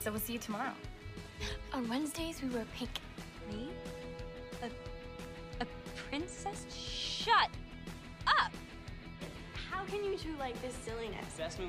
So we'll see you tomorrow. On Wednesdays, we wear pink. Me? A princess? Shut up! How can you two like this silliness? Best